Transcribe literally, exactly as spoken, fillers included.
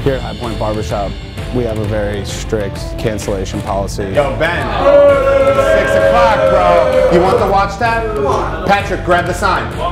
Here at High Point Barbershop, we have a very strict cancellation policy. Yo, Ben, six o'clock, bro. You want to watch that? Come on. Patrick, grab the sign.